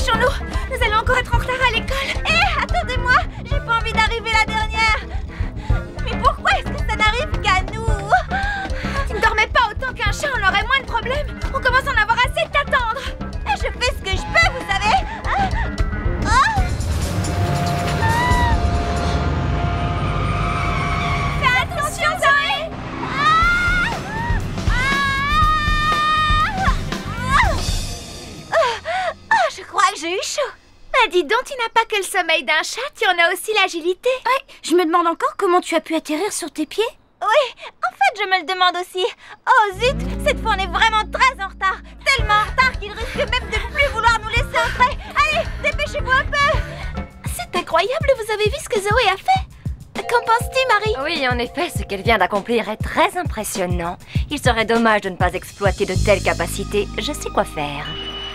dépêchons-nous. Nous allons encore être en retard à l'école. Hé, attendez-moi. J'ai pas envie d'arriver la dernière. Mais pourquoi est-ce que ça n'arrive qu'à nous? Tu ne dormais pas autant qu'un chat, on aurait moins de problèmes. On commence à en avoir assez de t'attendre. Je fais ce que je peux, vous savez. Fais attention, Zoé. Je crois que j'ai eu chaud. Bah dis donc, tu n'as pas que le sommeil d'un chat, tu en as aussi l'agilité. Ouais, je me demande encore comment tu as pu atterrir sur tes pieds. Oui, en fait, je me le demande aussi. Oh zut, cette fois on est vraiment très en retard. Tellement en retard qu'il risque même de plus vouloir nous laisser entrer. Allez, dépêchez-vous un peu. C'est incroyable, vous avez vu ce que Zoé a fait? Qu'en penses-tu, Marie? Oui, en effet, ce qu'elle vient d'accomplir est très impressionnant. Il serait dommage de ne pas exploiter de telles capacités. Je sais quoi faire.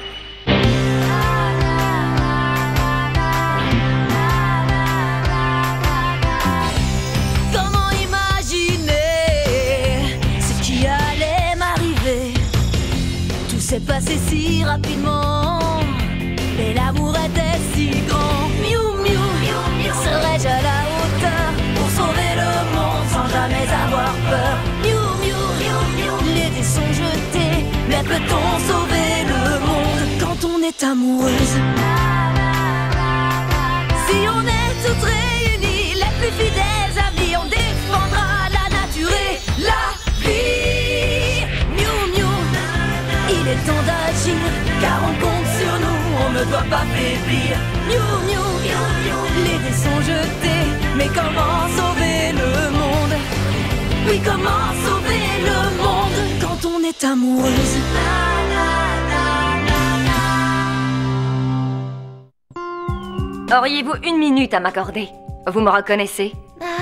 C'est passé si rapidement, mais l'amour était si grand. Miou miou, serais-je à la hauteur pour sauver le monde sans jamais avoir peur? Miou miou, les dés sont jetés, mais peut-on sauver le monde quand on est amoureuse? Si on est toutes réunies, les plus fidèles amis, on défendra la nature et la vie. Miou miou. Il est temps d'agir, car on compte sur nous, on ne doit pas faiblir. Miou miou, les dés sont jetés, mais comment sauver le monde? Oui, comment sauver le monde quand on est amoureuse? Auriez-vous 1 minute à m'accorder? Vous me reconnaissez?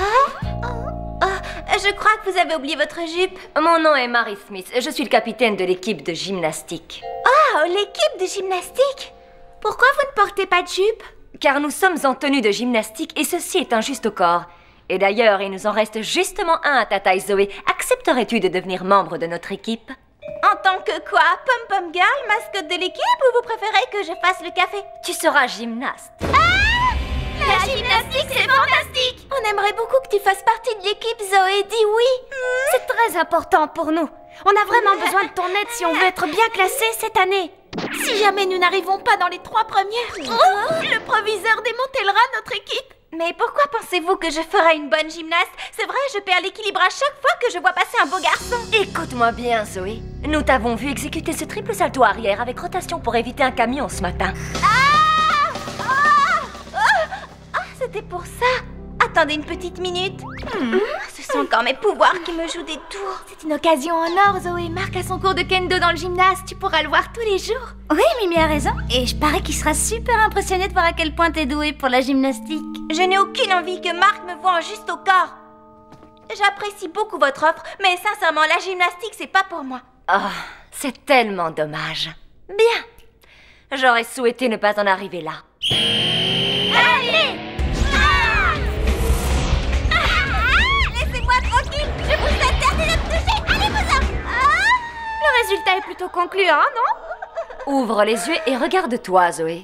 Je crois que vous avez oublié votre jupe. Mon nom est Mary Smith, je suis le capitaine de l'équipe de gymnastique. Oh, l'équipe de gymnastique? Pourquoi vous ne portez pas de jupe? Car nous sommes en tenue de gymnastique et ceci est un juste au corps. Et d'ailleurs, il nous en reste justement un à ta taille, Zoé. Accepterais-tu de devenir membre de notre équipe? En tant que quoi? Pom-pom girl, mascotte de l'équipe, ou vous préférez que je fasse le café? Tu seras gymnaste. La gymnastique, c'est fantastique! On aimerait beaucoup que tu fasses partie de l'équipe, Zoé, dis oui! C'est très important pour nous. On a vraiment besoin de ton aide si on veut être bien classé cette année. Si jamais nous n'arrivons pas dans les 3 premières, le proviseur démantèlera notre équipe! Mais pourquoi pensez-vous que je ferai une bonne gymnaste? C'est vrai, je perds l'équilibre à chaque fois que je vois passer un beau garçon. Écoute-moi bien, Zoé. Nous t'avons vu exécuter ce triple salto arrière avec rotation pour éviter un camion ce matin. C'était pour ça. Attendez une petite minute. Ce sont encore mes pouvoirs qui me jouent des tours. C'est une occasion en or, Zoé. Marc a son cours de kendo dans le gymnase. Tu pourras le voir tous les jours. Oui, Mimi a raison. Et je parie qu'il sera super impressionné de voir à quel point t'es douée pour la gymnastique. Je n'ai aucune envie que Marc me voie en juste au corps. J'apprécie beaucoup votre offre, mais sincèrement, la gymnastique, c'est pas pour moi. Oh, c'est tellement dommage. Bien. J'aurais souhaité ne pas en arriver là. Allez! Laissez-moi tranquille! Je vous interdis de me toucher! Allez-vous-en! Le résultat est plutôt concluant, non? Ouvre les yeux et regarde-toi, Zoé.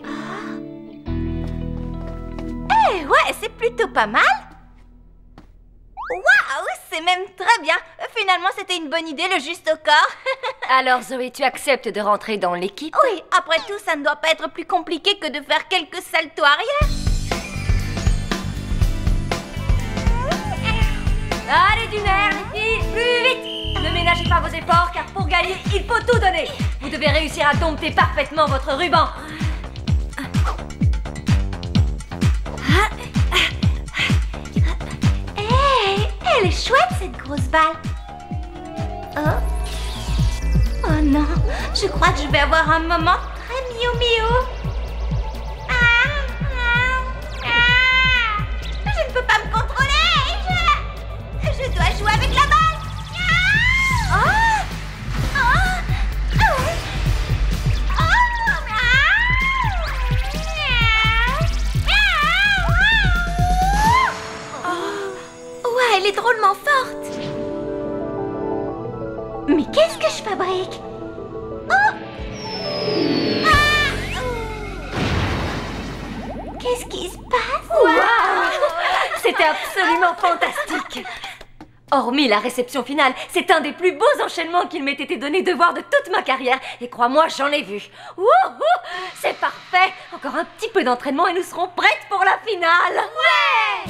Ouais, c'est plutôt pas mal. Waouh, c'est même très bien. Finalement, c'était une bonne idée, le juste au corps. Alors, Zoé, tu acceptes de rentrer dans l'équipe? Oui, après tout, ça ne doit pas être plus compliqué que de faire quelques saltos arrière. Allez, du nerf, les filles, plus vite! Ne ménagez pas vos efforts, car pour gagner, il faut tout donner. Vous devez réussir à dompter parfaitement votre ruban. Elle est chouette, cette grosse balle. Oh non, je crois que je vais avoir un moment très miou-miou. Je ne peux pas me contrôler. Je dois jouer avec la balle. Ouais, elle est drôlement forte. Mais qu'est-ce que je fabrique? Qu'est-ce qui se passe? C'était absolument fantastique. Hormis la réception finale, c'est un des plus beaux enchaînements qu'il m'ait été donné de voir de toute ma carrière. Et crois-moi, j'en ai vu. Wouhou! C'est parfait. Encore un petit peu d'entraînement et nous serons prêtes pour la finale. Ouais!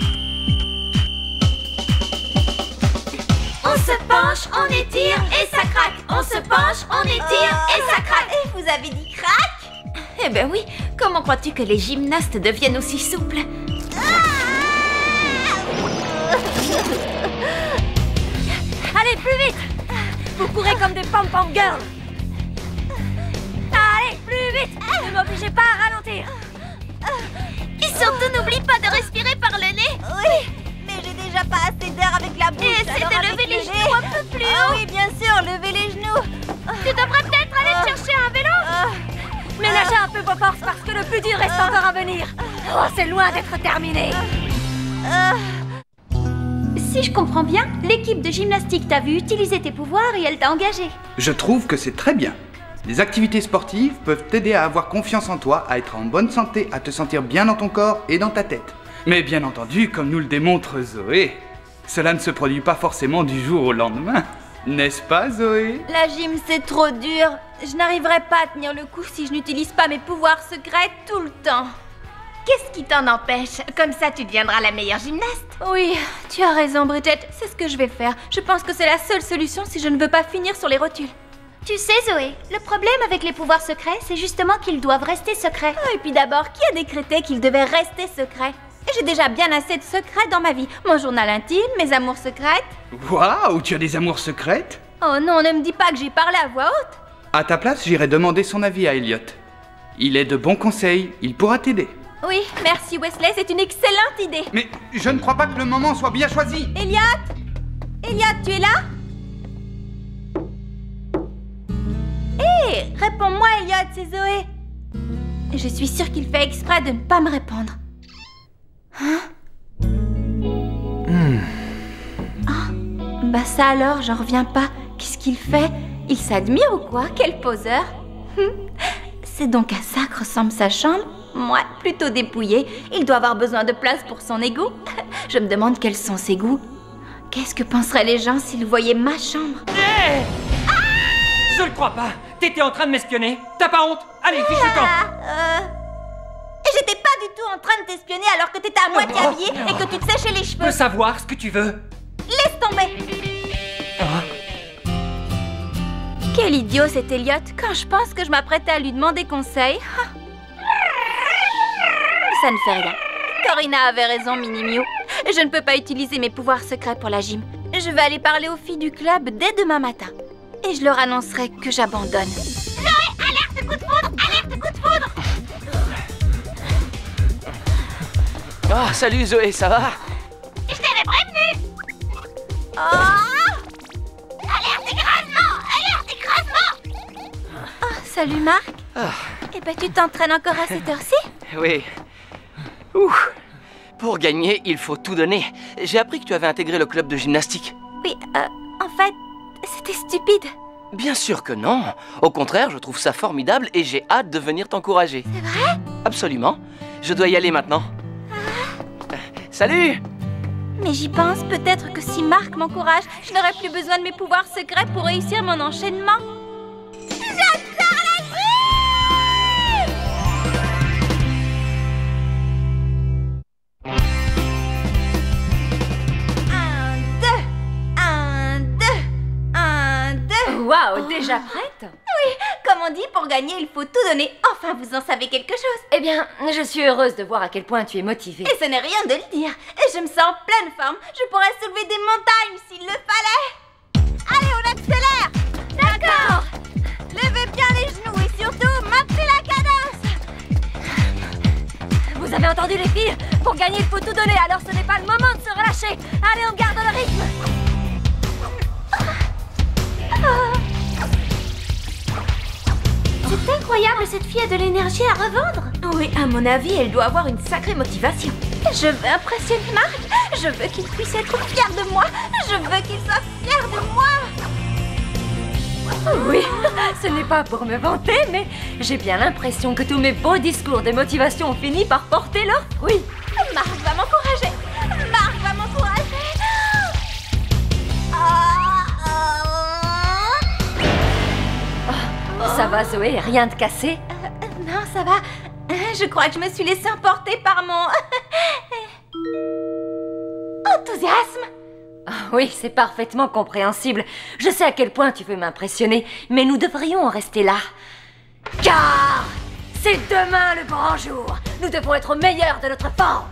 On se penche, on étire et ça craque. On se penche, on étire et ça craque. Et vous avez dit crack? Eh ben oui, comment crois-tu que les gymnastes deviennent aussi souples? Allez, plus vite! Vous courez comme des pom-pom girls. Allez, plus vite! Ne m'obligez pas à ralentir. Et surtout, n'oublie pas de respirer par le nez. Oui, mais j'ai déjà pas assez d'air avec la bouche. Et essaie alors de avec lever le les nez. genoux un peu plus Ah haut. oui, bien sûr, levez les genoux. Tu devrais peut-être aller chercher un vélo. Ménagez un peu vos forces parce que le plus dur reste encore à venir. Oh, c'est loin d'être terminé. Si je comprends bien, l'équipe de gymnastique t'a vu utiliser tes pouvoirs et elle t'a engagé. Je trouve que c'est très bien. Les activités sportives peuvent t'aider à avoir confiance en toi, à être en bonne santé, à te sentir bien dans ton corps et dans ta tête. Mais bien entendu, comme nous le démontre Zoé, cela ne se produit pas forcément du jour au lendemain. N'est-ce pas, Zoé? La gym, c'est trop dur. Je n'arriverai pas à tenir le coup si je n'utilise pas mes pouvoirs secrets tout le temps. Qu'est-ce qui t'en empêche? Comme ça, tu deviendras la meilleure gymnaste. Oui, tu as raison, Bridget. C'est ce que je vais faire. Je pense que c'est la seule solution si je ne veux pas finir sur les rotules. Tu sais, Zoé, le problème avec les pouvoirs secrets, c'est justement qu'ils doivent rester secrets. Et puis d'abord, qui a décrété qu'ils devaient rester secrets? Et j'ai déjà bien assez de secrets dans ma vie. Mon journal intime, mes amours secrètes. Waouh, tu as des amours secrètes? Oh non, ne me dis pas que j'ai parlé à voix haute. À ta place, j'irai demander son avis à Elliot. Il est de bons conseils, il pourra t'aider. Oui, merci Wesley, c'est une excellente idée. Mais je ne crois pas que le moment soit bien choisi. Elliot? Elliot, tu es là? Hé, réponds-moi Elliot, c'est Zoé. Je suis sûre qu'il fait exprès de ne pas me répondre. Hein? Ah, bah ça alors, j'en reviens pas. Qu'est-ce qu'il fait? Il s'admire ou quoi? Quel poseur. C'est donc à ça que ressemble sa chambre? Moi, plutôt dépouillée. Il doit avoir besoin de place pour son égout. Je me demande quels sont ses goûts. Qu'est-ce que penseraient les gens s'ils voyaient ma chambre? Hé! Je le crois pas. T'étais en train de m'espionner. T'as pas honte? Allez, fiche le camp. Et j'étais pas du tout en train de t'espionner alors que t'étais à moitié habillée et que tu te séchais les Je cheveux. peux savoir ce que tu veux. Laisse tomber. Quel idiot cet Elliot. Quand je pense que je m'apprêtais à lui demander conseil. Ça ne fait rien. Corina avait raison, Mini Miou. Je ne peux pas utiliser mes pouvoirs secrets pour la gym. Je vais aller parler aux filles du club dès demain matin. Et je leur annoncerai que j'abandonne. Alerte coup de foudre! Alerte coup de foudre! Ah, salut Zoé, ça va? Je t'avais prévenu! Alerte écrasement! Alerte écrasement! Oh, salut Marc. Eh ben, tu t'entraînes encore à cette heure-ci? Oui. Ouh. Pour gagner, il faut tout donner. J'ai appris que tu avais intégré le club de gymnastique. Oui, en fait, c'était stupide. Bien sûr que non. Au contraire, je trouve ça formidable et j'ai hâte de venir t'encourager. C'est vrai? Absolument. Je dois y aller maintenant. Salut! Mais j'y pense, peut-être que si Marc m'encourage, je n'aurai plus besoin de mes pouvoirs secrets pour réussir mon enchaînement. J'adore la gym! Un, deux, un, deux, un, deux. Waouh, déjà prête? Oui, comme on dit, pour gagner, il faut tout donner. Enfin, vous en savez quelque chose. Eh bien, je suis heureuse de voir à quel point tu es motivée. Et ce n'est rien de le dire. Et je me sens en pleine forme. Je pourrais soulever des montagnes s'il le fallait. Allez, on accélère. D'accord. Levez bien les genoux et surtout, maintenez la cadence. Vous avez entendu les filles? Pour gagner, il faut tout donner, alors ce n'est pas le moment de se relâcher. Allez, on garde le rythme. C'est incroyable, cette fille a de l'énergie à revendre. Oui, à mon avis, elle doit avoir une sacrée motivation. Je veux impressionner Marc. Je veux qu'il puisse être fier de moi. Je veux qu'il soit fier de moi. Oui, ce n'est pas pour me vanter, mais j'ai bien l'impression que tous mes beaux discours de motivation ont fini par porter leurs fruits. Marc va m'encourager. Marc va m'encourager. Ça va, Zoé? Rien de cassé? Non, ça va. Je crois que je me suis laissée emporter par mon... enthousiasme. Oui, c'est parfaitement compréhensible. Je sais à quel point tu veux m'impressionner, mais nous devrions en rester là. Car c'est demain le grand jour. Nous devons être au meilleur de notre forme.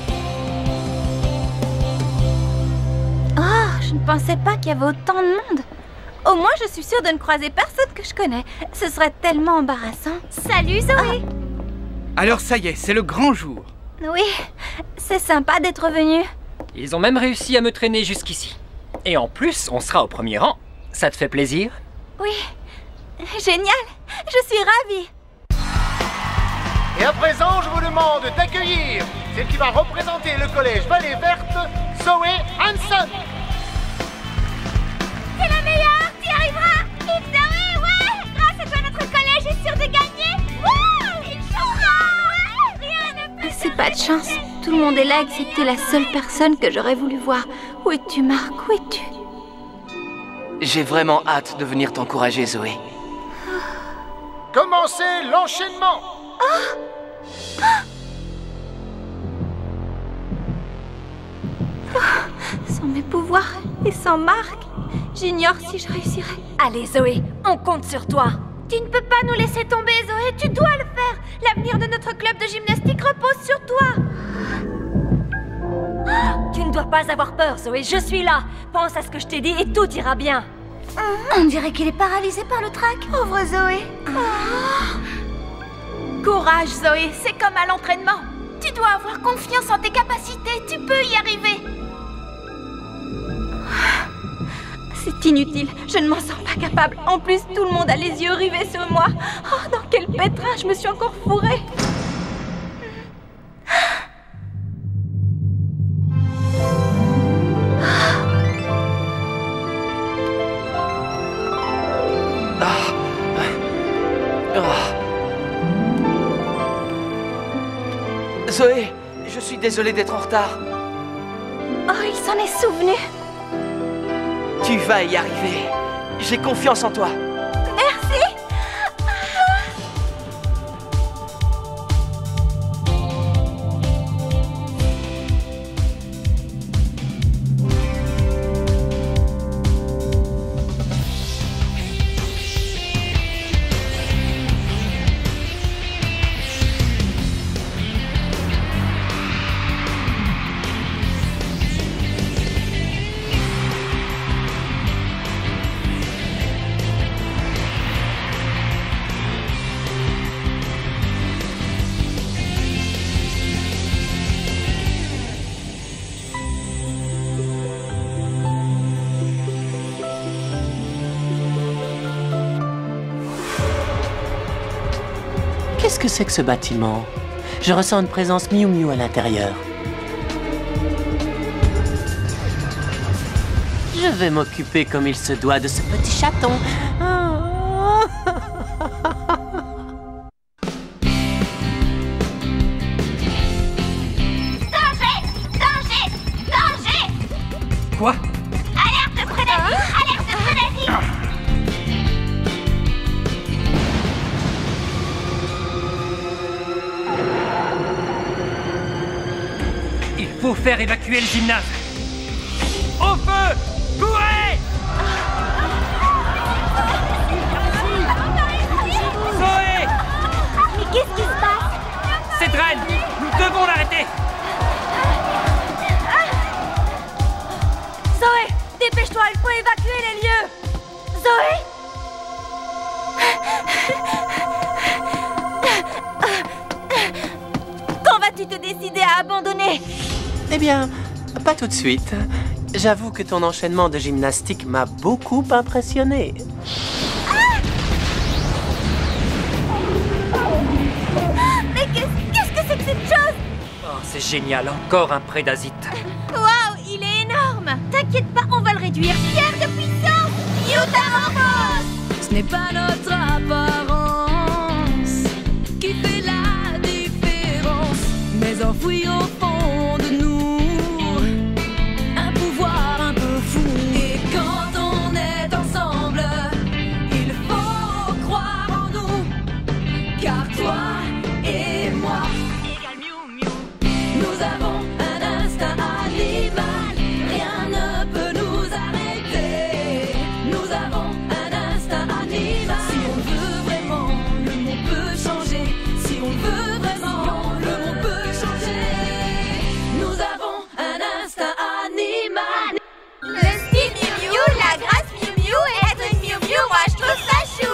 Oh, je ne pensais pas qu'il y avait autant de monde. Au moins, je suis sûre de ne croiser personne que je connais. Ce serait tellement embarrassant. Salut, Zoé. Alors ça y est, c'est le grand jour. Oui, c'est sympa d'être venu. Ils ont même réussi à me traîner jusqu'ici. Et en plus, on sera au premier rang. Ça te fait plaisir? Oui, génial. Je suis ravie. Et à présent, je vous demande d'accueillir celle qui va représenter le collège Vallée Verte, Zoé Hanson. C'est la meilleure, tu y arriveras. Et Zoé, ouais. Grâce à toi, notre collège est sûr de gagner. Wouh, il chantera. Rien ne peut. C'est pas de chance. Tout le monde est là excepté la seule personne que j'aurais voulu voir. Où es-tu, Marc? Où es-tu? J'ai vraiment hâte de venir t'encourager, Zoé. Commencez l'enchaînement. Sans mes pouvoirs et sans Marc, j'ignore si je réussirai. Allez, Zoé, on compte sur toi. Tu ne peux pas nous laisser tomber, Zoé. Tu dois le faire. L'avenir de notre club de gymnastique repose sur toi. Tu ne dois pas avoir peur, Zoé. Je suis là. Pense à ce que je t'ai dit et tout ira bien. On dirait qu'il est paralysé par le trac. Pauvre Zoé. Courage, Zoé. C'est comme à l'entraînement. Tu dois avoir confiance en tes capacités. Tu peux y arriver. C'est inutile, je ne m'en sens pas capable. En plus, tout le monde a les yeux rivés sur moi. Oh, dans quel pétrin je me suis encore fourrée. Zoé, je suis désolé d'être en retard. Oh, il s'en est souvenu. Tu vas y arriver. J'ai confiance en toi. Merci. Qu'est-ce que c'est que ce bâtiment? Je ressens une présence Miu Miu à l'intérieur. Je vais m'occuper comme il se doit de ce petit chaton. Danger! Danger! Danger! Quoi? Alerte de frénésie! Alerte de frénésie! Il faut faire évacuer le gymnase. Au feu! Courez! Zoé! Mais qu'est-ce qui se passe? Cette reine! Nous devons l'arrêter! Zoé, dépêche-toi, il faut évacuer les lieux. Zoé! Quand vas-tu te décider à abandonner? Eh bien, pas tout de suite. J'avoue que ton enchaînement de gymnastique m'a beaucoup impressionné. Mais qu'est-ce que c'est que cette chose? Oh, c'est génial, encore un prédasite. Waouh, il est énorme! T'inquiète pas, on va le réduire. Pierre de puissance! Yutamorphose! Ce n'est pas notre apparence qui fait la différence, mais enfoui au fond de nous un pouvoir un peu fou. Et quand on est ensemble, il faut croire en nous, car toi et moi égale Miu Miu. Nous avons un instinct animal, rien ne peut nous arrêter. Nous avons un instinct animal. Si on veut vraiment, le monde peut changer. Si on veut vraiment, le monde peut changer. Nous avons un instinct animal. Le style Miu Miu, la grâce Miu Miu, et être une Miu Miu, moi je trouve ça chou.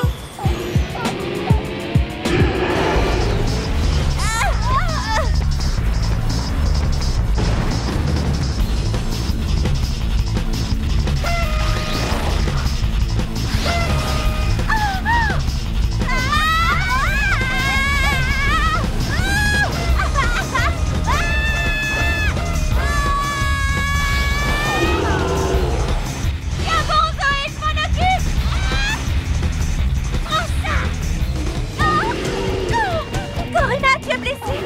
Corinna, tu es blessée.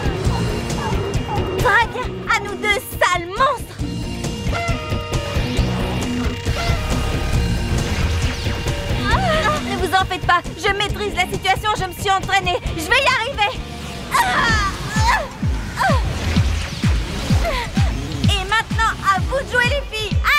Très bien, à nous deux, sales monstres. Ne vous en faites pas, je maîtrise la situation, je me suis entraînée. Je vais y arriver. Et maintenant, à vous de jouer les filles. Allez!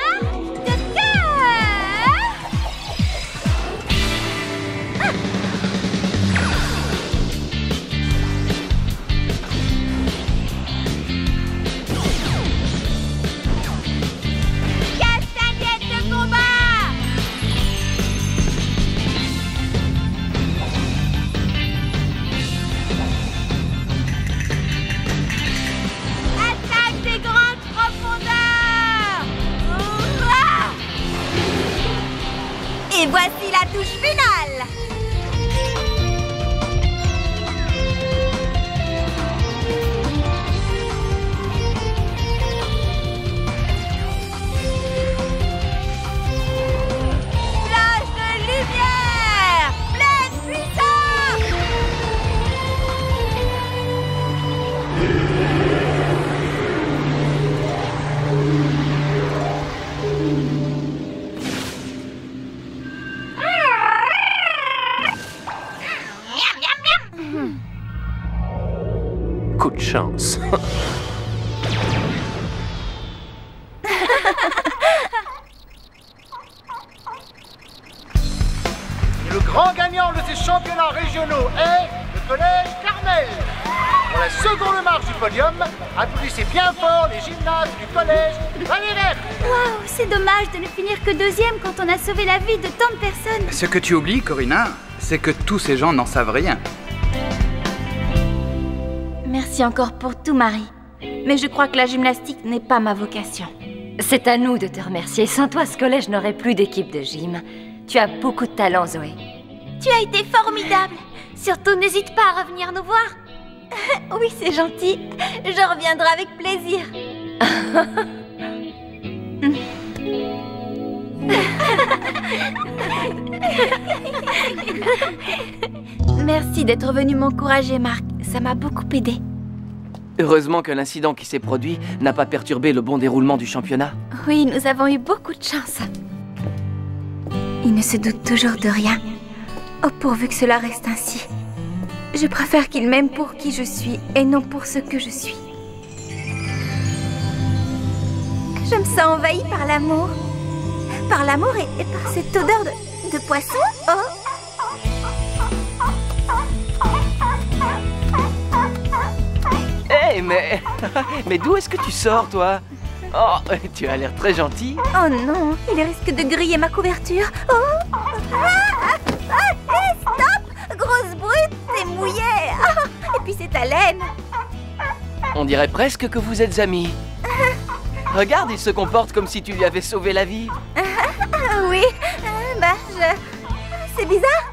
Castagnette de combat. Attaque des grandes profondeurs. Ouah. Et voici la touche finale. Flash de lumière. Pleine puissance. Coup de chance. Et le grand gagnant de ces championnats régionaux est le collège Carmel. Pour la seconde marche du podium, applaudissez bien fort les gymnastes du collège Vallée Verte. Waouh, c'est dommage de ne finir que deuxième quand on a sauvé la vie de tant de personnes. Ce que tu oublies, Corinna, c'est que tous ces gens n'en savent rien. Merci encore pour tout, Marie. Mais je crois que la gymnastique n'est pas ma vocation. C'est à nous de te remercier. Sans toi, ce collège n'aurait plus d'équipe de gym. Tu as beaucoup de talent, Zoé. Tu as été formidable. Surtout, n'hésite pas à revenir nous voir. Oui, c'est gentil. Je reviendrai avec plaisir. Merci d'être venu m'encourager, Marc. Ça m'a beaucoup aidé. Heureusement que l'incident qui s'est produit n'a pas perturbé le bon déroulement du championnat. Oui, nous avons eu beaucoup de chance. Il ne se doute toujours de rien. Oh, pourvu que cela reste ainsi. Je préfère qu'il m'aime pour qui je suis et non pour ce que je suis. Je me sens envahie par l'amour. Par l'amour et par cette odeur de poisson. Oh! Hé, mais d'où est-ce que tu sors, toi? Oh, tu as l'air très gentil. Oh non, il risque de griller ma couverture. Oh! Stop! Grosse brute, c'est mouillé. Ah, et puis c'est ta laine. On dirait presque que vous êtes amis. Regarde, il se comporte comme si tu lui avais sauvé la vie. Oui, c'est bizarre.